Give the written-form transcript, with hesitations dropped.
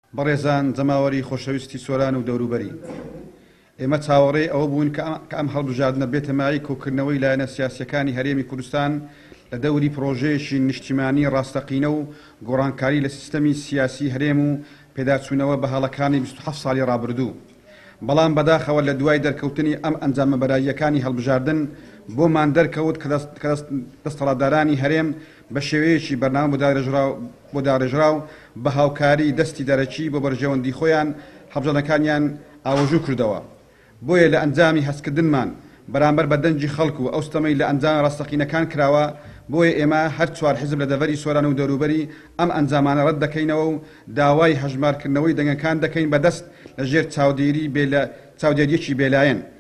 بەڕێزان جەماوەری خۆشەویستی سۆران و دەوروبەری ئێمە چاوەڕێ ئەوە بوون کە ئەم هەڵبژاردنە بێتە مای کۆکردنەوەی لایەنە سیاسیەکانی هەرێمی کوردستان لە دەوری پرۆژەیەکی نیشتیمانی ڕاستەقینە و گۆڕانکاری لە سیستەمی سیاسی هەرێم و پێداچوونەوە بە هەڵەکانی 27 ساڵی ڕابردوو. بەڵام بەداخەوە لە دوای دەرکەوتنی ئەم ئەنجامە بەراییەکانی هەڵبژاردن بۆمان دەرکەوت کە دەستەڵاتدارانی هەرێم بە شێوەیەکی بەرنامە بۆ داڕێژراو بە هاوکاری دەستی دەرەکی بۆ بەرژەوەندی خۆیان هەڵبژاردنەکانیان ئاوەژوو کردەوە. بۆیە لە ئەنجامی هەستکردنمان بەرامبەر بە دەنجی خەڵکو و ئەو ستەمەی لە ئەنجام ڕاستەقینەکان کراوە، بۆیە ئێمە هەر چوار حیزب لە دەڤەری سۆران و دەوروبەری ئەم ئەنجامانە ڕەت دەکەینەوە و داوای هەژمارکردنەوەی دەنگەکان دەکەین بەدەست لە ژێر چاودێریەکی بێلایەن.